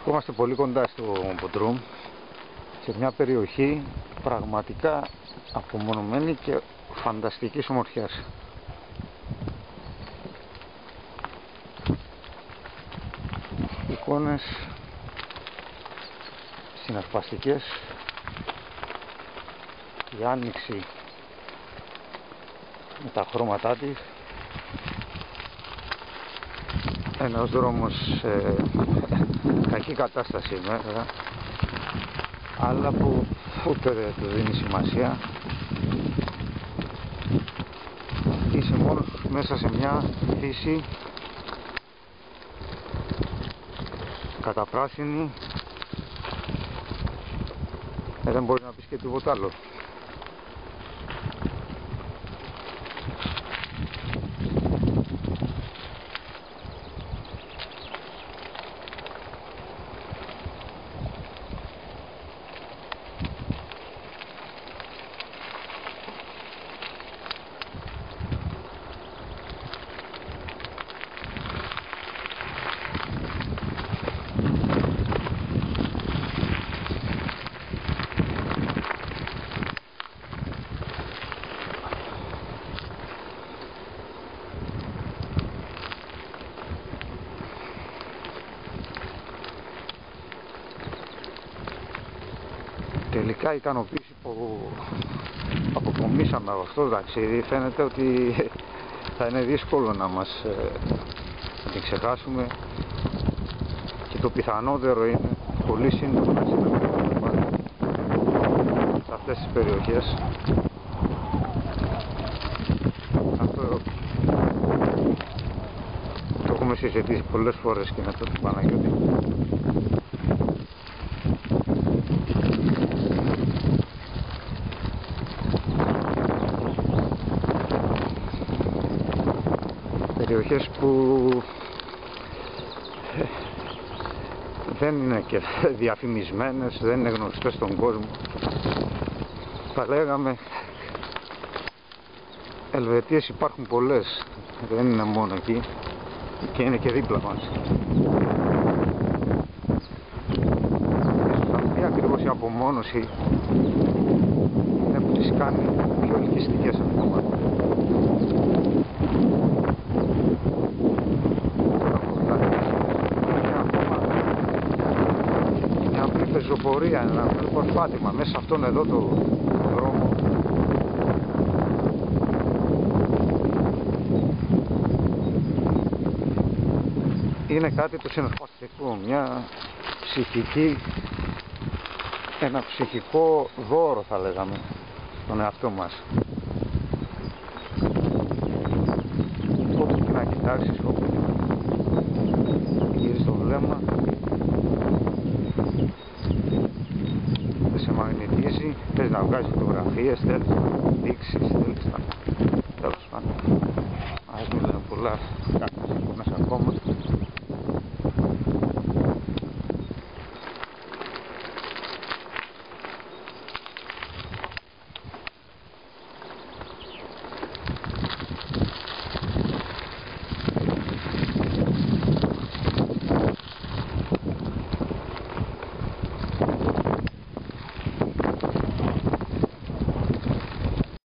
Βρισκόμαστε πολύ κοντά στο Μποντρούμ, σε μια περιοχή πραγματικά απομονωμένη και φανταστικής ομορφιάς. Εικόνες συναρπαστικές, η άνοιξη με τα χρώματά της, ένας δρόμος σε κακή κατάσταση βέβαια, αλλά που ούτε του δίνει σημασία. Είσαι μόνος μέσα σε μια φύση καταπράσινη, δεν μπορεί να πεις και τίποτα άλλο. Τελικά η ικανοποίηση που αποκομίσαμε από αυτό το ταξίδι φαίνεται ότι θα είναι δύσκολο να την ξεχάσουμε, και το πιθανότερο είναι πολύ σύντομα να συναντήσουμε πάλι σε αυτές τις περιοχές. Αυτό το έχουμε συζητήσει πολλές φορές και με τον Παναγιώτη. Περιοχές που δεν είναι και διαφημισμένες, δεν είναι γνωστές στον κόσμο. Θα λέγαμε Ελβετίες υπάρχουν πολλές, δεν είναι μόνο εκεί και είναι και δίπλα μας. Αυτή ακριβώς η απομόνωση είναι που τις κάνει πιο ελκυστικές ακόμα. Πεζοπορία, ένα περπάτημα μέσα σε αυτόν εδώ το δρόμο. Είναι κάτι το συναρπαστικό, μια ψυχική, ένα ψυχικό δώρο θα λέγαμε στον εαυτό μας. Όπου και να κοιτάξεις, όπου και να γύρεις το βλέμμα, σε μαγνητίζει, θες να βγάζεις φωτογραφίες, θέλεις να δείξεις, θέλεις να... τέλος πάντων. Ας μην λένε πολλά, κάποιες εικόνες ακόμα.